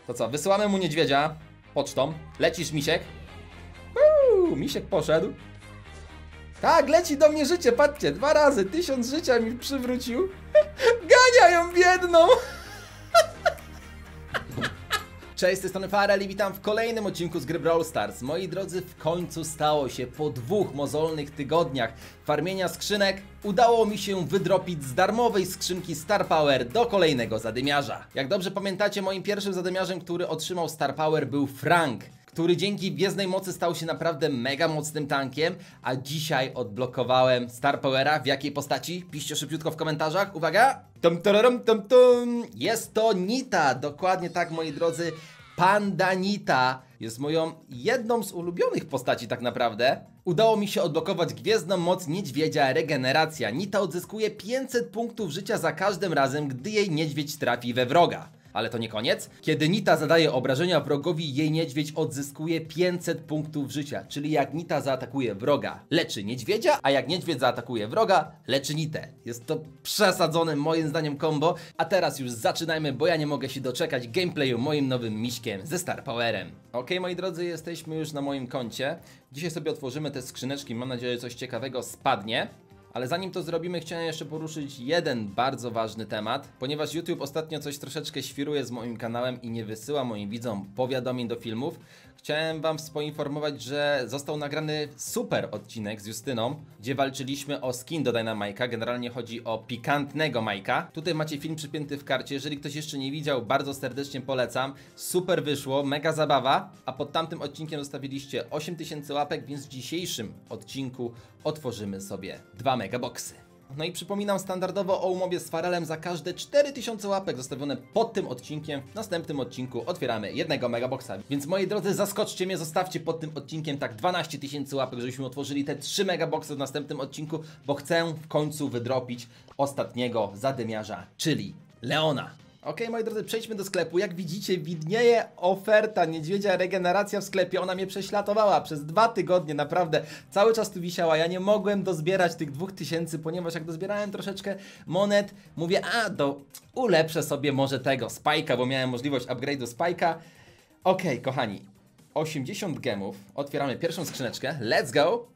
To co, wysyłamy mu niedźwiedzia pocztą. Lecisz, misiek? Misiek poszedł. Tak, leci do mnie życie, patrzcie, 2 razy, 1000 życia mi przywrócił. Gania ją biedną. Cześć, z tej strony Farel i witam w kolejnym odcinku z gry Brawl Stars. Moi drodzy, w końcu stało się. Po 2 mozolnych tygodniach farmienia skrzynek udało mi się wydropić z darmowej skrzynki Star Power do kolejnego zadymiarza. Jak dobrze pamiętacie, moim pierwszym zadymiarzem, który otrzymał Star Power, był Frank, który dzięki gwiezdnej mocy stał się naprawdę mega mocnym tankiem, a dzisiaj odblokowałem Star Powera. W jakiej postaci? Piszcie szybciutko w komentarzach. Uwaga! Jest to Nita, dokładnie tak, moi drodzy. Panda Nita jest moją jedną z ulubionych postaci tak naprawdę. Udało mi się odblokować gwiezdną moc niedźwiedzia Regeneracja. Nita odzyskuje 500 punktów życia za każdym razem, gdy jej niedźwiedź trafi we wroga. Ale to nie koniec. Kiedy Nita zadaje obrażenia wrogowi, jej niedźwiedź odzyskuje 500 punktów życia. Czyli jak Nita zaatakuje wroga, leczy niedźwiedzia, a jak niedźwiedź zaatakuje wroga, leczy Nitę. Jest to przesadzone moim zdaniem combo. A teraz już zaczynajmy, bo ja nie mogę się doczekać gameplayu moim nowym miśkiem ze Star Powerem. Ok, moi drodzy, jesteśmy już na moim koncie. Dzisiaj sobie otworzymy te skrzyneczki. Mam nadzieję, że coś ciekawego spadnie. Ale zanim to zrobimy, chciałem jeszcze poruszyć jeden bardzo ważny temat, ponieważ YouTube ostatnio coś troszeczkę świruje z moim kanałem i nie wysyła moim widzom powiadomień do filmów. Chciałem wam poinformować, że został nagrany super odcinek z Justyną, gdzie walczyliśmy o skin do Dynamike'a. Generalnie chodzi o pikantnego Majka. Tutaj macie film przypięty w karcie. Jeżeli ktoś jeszcze nie widział, bardzo serdecznie polecam. Super wyszło, mega zabawa. A pod tamtym odcinkiem zostawiliście 8000 łapek, więc w dzisiejszym odcinku otworzymy sobie 2 megaboxy. No i przypominam standardowo o umowie z Farelem. Za każde 4000 łapek zostawione pod tym odcinkiem w następnym odcinku otwieramy 1 megaboxa. Więc moi drodzy, zaskoczcie mnie, zostawcie pod tym odcinkiem tak 12 000 łapek, żebyśmy otworzyli te 3 megaboxy w następnym odcinku, bo chcę w końcu wydropić ostatniego zadymiarza, czyli Leona. Ok, moi drodzy, przejdźmy do sklepu. Jak widzicie, widnieje oferta niedźwiedzia Regeneracja w sklepie. Ona mnie prześladowała przez 2 tygodnie, naprawdę. Cały czas tu wisiała. Ja nie mogłem dozbierać tych 2000, ponieważ jak dozbierałem troszeczkę monet, mówię, ulepszę sobie może tego Spike'a, bo miałem możliwość upgrade'u Spike'a. Ok, kochani, 80 gemów. Otwieramy pierwszą skrzyneczkę. Let's go!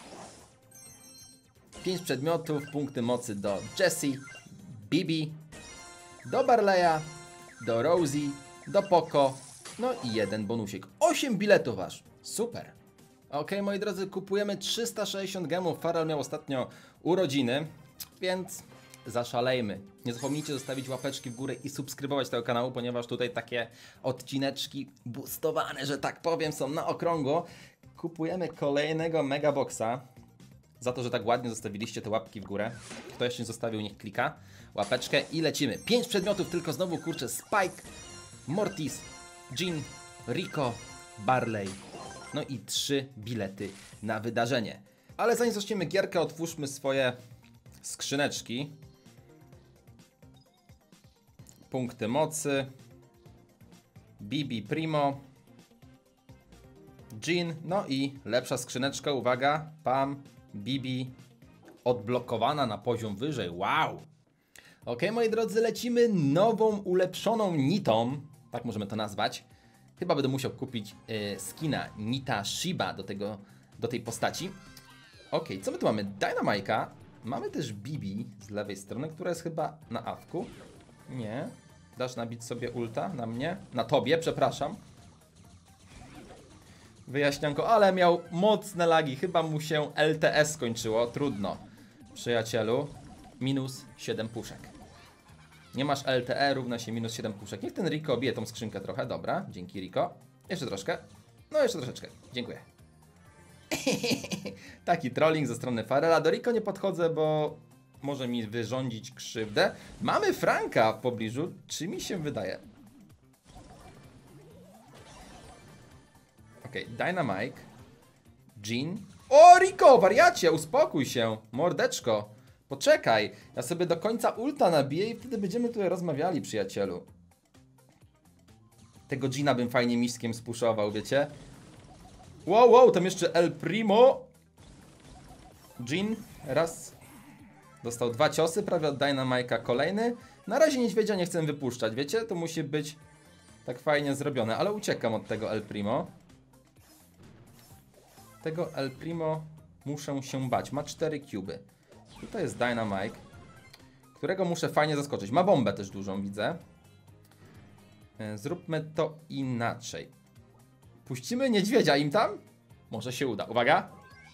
5 przedmiotów, punkty mocy do Jessie, Bibi, do Barleya, do Rosie, do Poco, no i 1 bonusik. 8 biletów aż. Super. Ok, moi drodzy, kupujemy 360 gemów. Farel miał ostatnio urodziny, więc zaszalejmy. Nie zapomnijcie zostawić łapeczki w górę i subskrybować tego kanału, ponieważ tutaj takie odcineczki boostowane, że tak powiem, są na okrągło. Kupujemy kolejnego megaboxa. Za to, że tak ładnie zostawiliście te łapki w górę. Kto jeszcze nie zostawił, niech klika łapeczkę i lecimy. 5 przedmiotów, tylko znowu kurczę Spike, Mortis, Jean, Rico, Barley. No i 3 bilety na wydarzenie. Ale zanim zaczniemy gierkę, otwórzmy swoje skrzyneczki. Punkty mocy. Bibi Primo. Jean, no i lepsza skrzyneczka, uwaga, Pam, Bibi, odblokowana na poziom wyżej, wow! Ok, moi drodzy, lecimy nową, ulepszoną Nitą, tak możemy to nazwać. Chyba będę musiał kupić skina Nita Shiba do tej postaci. Ok, co my tu mamy? Dynamike'a, mamy też Bibi z lewej strony, która jest chyba na awku. Nie, dasz nabić sobie ulta na mnie? Na tobie, przepraszam. Wyjaśnianko, ale miał mocne lagi, chyba mu się LTS skończyło, trudno. Przyjacielu, minus 7 puszek. Nie masz LTE, równa się minus 7 puszek. Niech ten Rico bije tą skrzynkę trochę, dobra, dzięki Rico. Jeszcze troszkę, no jeszcze troszeczkę, dziękuję. Taki trolling ze strony Farela. Do Rico nie podchodzę, bo może mi wyrządzić krzywdę. Mamy Franka w pobliżu, czy mi się wydaje? Ok, Dynamike, Jean. O, Rico, wariacie, uspokój się, mordeczko. Poczekaj, ja sobie do końca ulta nabiję i wtedy będziemy tutaj rozmawiali, przyjacielu. Tego Jeana bym fajnie miskiem spuszował, wiecie? Wow, tam jeszcze El Primo. Jean, raz. Dostał 2 ciosy, prawie od Dynamike'a kolejny. Na razie niedźwiedzia nie chcę wypuszczać, wiecie? To musi być Tak fajnie zrobione, ale uciekam od tego El Primo. Tego El Primo muszę się bać. Ma 4 cuby. Tutaj jest Dynamite, którego muszę fajnie zaskoczyć. Ma bombę też dużą, widzę. Zróbmy to inaczej. Puścimy niedźwiedzia im tam? Może się uda. Uwaga!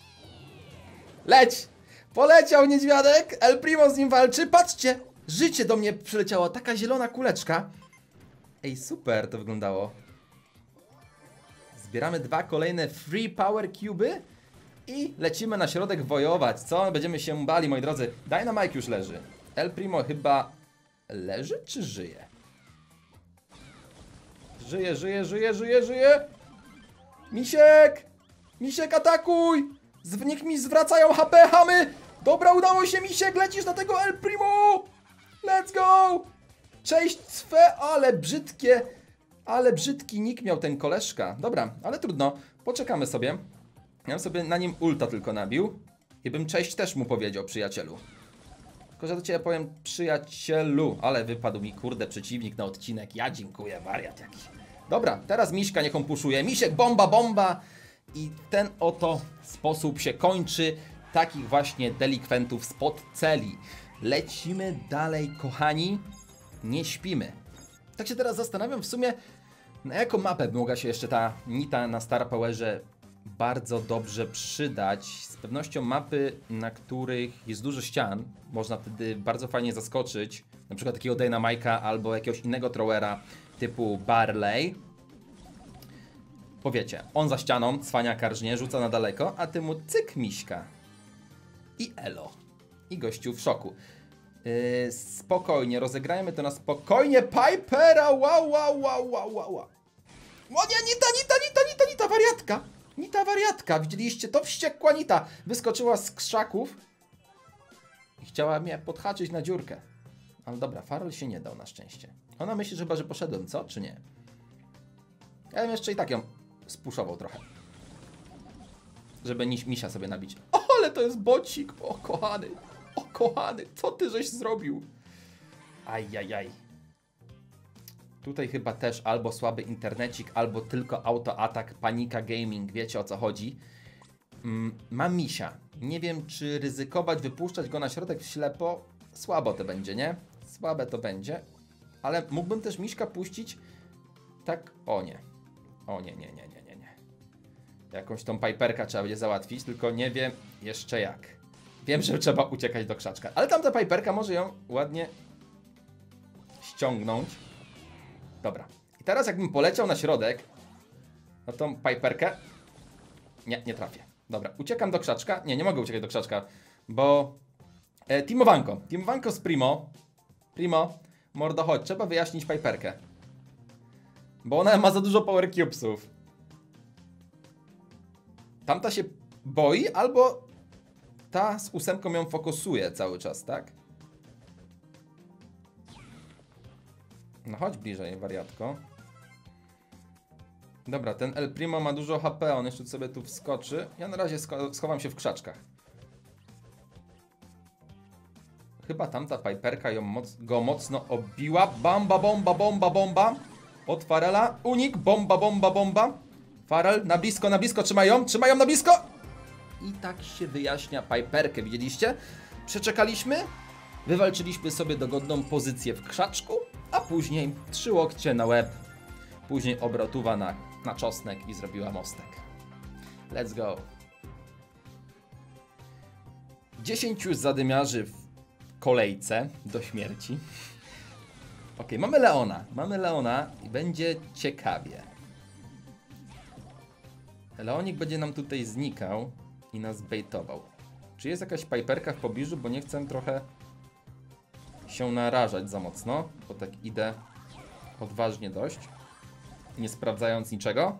Leć! Poleciał niedźwiadek! El Primo z nim walczy. Patrzcie! Życie do mnie przyleciało. Taka zielona kuleczka. Ej, super to wyglądało. Zbieramy 2 kolejne Free Power Cuby i lecimy na środek wojować. Co? Będziemy się bali, moi drodzy. Dynamite już leży. El Primo chyba leży czy żyje? Żyje. Misiek! Misiek, atakuj! Niech mi zwracają HP, chamy! Dobra, udało się, Misiek, lecisz na tego El Primo! Let's go! Cześć, cwe, ale brzydki nick miał ten koleżka. Dobra, ale trudno, poczekamy sobie. Ja bym sobie na nim ulta tylko nabił i bym cześć też mu powiedział, przyjacielu. Tylko, że do ciebie powiem przyjacielu, ale wypadł mi, kurde, przeciwnik na odcinek. Ja dziękuję, wariat jakiś. Dobra, teraz Miśka niech on puszuje. Misiek, bomba! I ten oto sposób się kończy. Takich właśnie delikwentów spod celi. Lecimy dalej, kochani. Nie śpimy. Tak się teraz zastanawiam w sumie, na jaką mapę by mogła się jeszcze ta Nita na Star Powerze bardzo dobrze przydać. Z pewnością mapy, na których jest dużo ścian. Można wtedy bardzo fajnie zaskoczyć. Na przykład takiego Dynamite'a albo jakiegoś innego throwera typu Barley. Powiecie, on za ścianą, cwania karżnie, rzuca na daleko, a ty mu cyk miśka. I elo. I gościu w szoku. Spokojnie, rozegrajmy to na spokojnie. Pipera, wow. O nie, Nita, wariatka. Nita wariatka, widzieliście to? Wściekła Nita. Wyskoczyła z krzaków i chciała mnie podhaczyć na dziurkę. Ale dobra, Farol się nie dał na szczęście. Ona myśli, że chyba, że poszedłem, co? Czy nie? Ja bym jeszcze i tak ją spuszował trochę. Żeby misia sobie nabić. O, ale to jest bocik, o kochany, co ty żeś zrobił? Ajajaj. Tutaj chyba też albo słaby internecik, albo tylko autoatak, panika gaming, wiecie o co chodzi. Mam misia. Nie wiem, czy ryzykować, wypuszczać go na środek w ślepo. Słabo to będzie, nie? Słabe to będzie. Ale mógłbym też miśka puścić. Tak, o nie. Nie. Jakąś tą Piperkę trzeba będzie załatwić, tylko nie wiem jeszcze jak. Wiem, że trzeba uciekać do krzaczka. Ale tamta Piperka może ją ładnie ściągnąć. Dobra. I teraz jakbym poleciał na środek na tą Piperkę. Nie trafię. Dobra, uciekam do krzaczka. Nie mogę uciekać do krzaczka, bo Teamowanko z Primo. Mordo, chodź, trzeba wyjaśnić Piperkę. Bo ona ma za dużo power cubesów. Tamta się boi, albo ta z 8 ją fokusuje cały czas, tak? No chodź bliżej, wariatko. Dobra, ten El Primo ma dużo HP, on jeszcze sobie tu wskoczy. Ja na razie schowam się w krzaczkach. Chyba tamta Piperka go mocno obiła. Bomba. Od Farela. Unik. Bomba. Farel na blisko. Trzymają na blisko. I tak się wyjaśnia Piperkę. Widzieliście? Przeczekaliśmy. Wywalczyliśmy sobie dogodną pozycję w krzaczku. A później 3 łokcie na łeb. Później obrotuwa na czosnek i zrobiła mostek. Let's go. 10 już zadymiarzy w kolejce do śmierci. Ok, mamy Leona i będzie ciekawie. Leonik będzie nam tutaj znikał i nas baitował. Czy jest jakaś Piperka w pobliżu, bo nie chcę trochę się narażać za mocno, bo tak idę odważnie dość, nie sprawdzając niczego.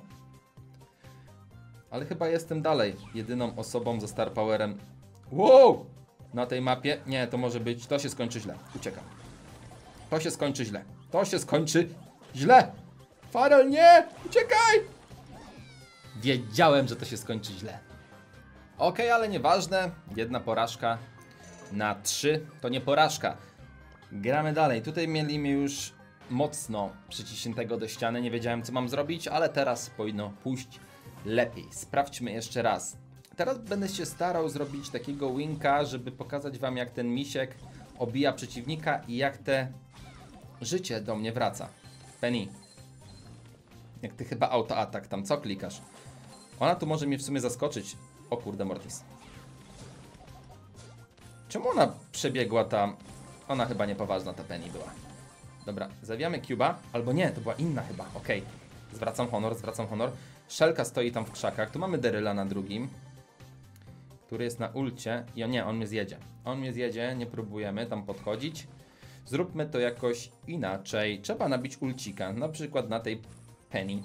Ale chyba jestem dalej jedyną osobą ze Star Powerem. Wow! Na tej mapie. Nie, to może być. To się skończy źle. Uciekam. To się skończy źle. Farel, nie! Uciekaj! Wiedziałem, że to się skończy źle. Ok, ale nieważne. Jedna porażka na 3 to nie porażka. Gramy dalej. Tutaj mieliśmy już mocno przyciśniętego do ściany. Nie wiedziałem, co mam zrobić, ale teraz powinno pójść lepiej. Sprawdźmy jeszcze raz. Teraz będę się starał zrobić takiego winka, żeby pokazać wam, jak ten misiek obija przeciwnika i jak te życie do mnie wraca. Penny, jak ty chyba autoatak tam, co klikasz? Ona tu może mnie w sumie zaskoczyć. O kurde, Mortis. Czemu ona przebiegła tam? Ona chyba niepoważna, ta Penny była. Dobra, zawijamy Cuba. Albo nie, to była inna chyba. Okej. Zwracam honor, zwracam honor. Shelka stoi tam w krzakach. Tu mamy Daryla na drugim, który jest na ulcie. I nie, on mnie zjedzie. On mnie zjedzie, nie próbujemy tam podchodzić. Zróbmy to jakoś inaczej. Trzeba nabić ulcika, na przykład na tej Penny.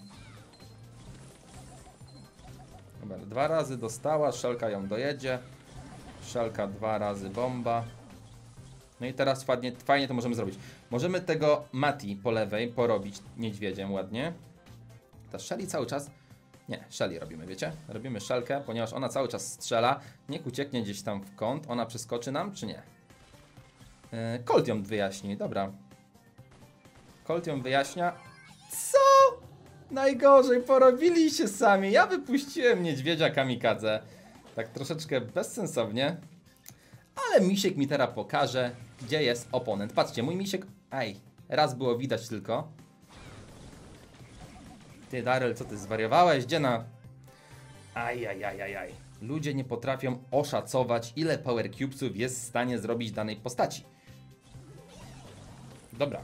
Dobra, 2 razy dostała, Shelka ją dojedzie. Shelka 2 razy bomba. No i teraz fajnie to możemy zrobić. Możemy tego Mati po lewej porobić niedźwiedziem ładnie. Ta Shelly cały czas... Nie, Shelly robimy, wiecie? Robimy Shelkę, ponieważ ona cały czas strzela. Niech ucieknie gdzieś tam w kąt. Ona przeskoczy nam, czy nie? Colt ją wyjaśni, dobra. Colt ją wyjaśnia. Co? Najgorzej, porobili się sami. Ja wypuściłem niedźwiedzia kamikadze. Tak troszeczkę bezsensownie. Ale misiek mi teraz pokaże, gdzie jest oponent. Patrzcie, mój misiek... Aj, raz było widać tylko. Ty, Daryl, co ty zwariowałeś? Gdzie na... Aj. Ludzie nie potrafią oszacować, ile Power Cubesów jest w stanie zrobić danej postaci. Dobra.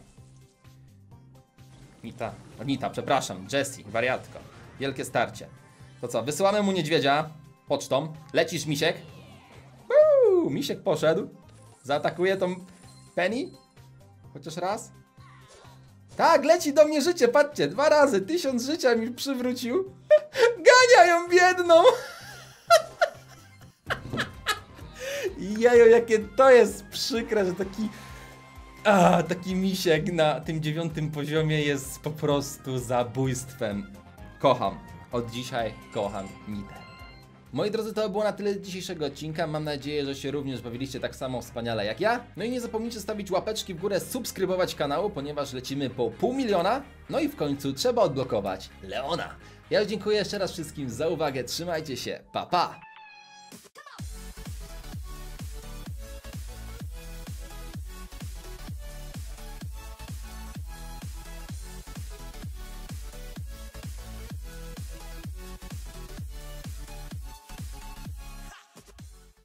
Nita, przepraszam, Jessie, wariatko. Wielkie starcie. To co, wysyłamy mu niedźwiedzia pocztą. Lecisz, misiek. Misiek poszedł. Zaatakuje tą Penny. Chociaż raz. Tak, leci do mnie życie, patrzcie. 2 razy, 1000 życia mi przywrócił. Gania ją biedną. Jejo, jakie to jest przykre, że taki misiek na tym 9. poziomie jest po prostu zabójstwem. Kocham. Od dzisiaj kocham Nitę. Moi drodzy, to było na tyle dzisiejszego odcinka. Mam nadzieję, że się również bawiliście tak samo wspaniale jak ja. No i nie zapomnijcie stawić łapeczki w górę, subskrybować kanału, ponieważ lecimy po 500 000. No i w końcu trzeba odblokować Leona. Ja dziękuję jeszcze raz wszystkim za uwagę. Trzymajcie się. Pa, pa!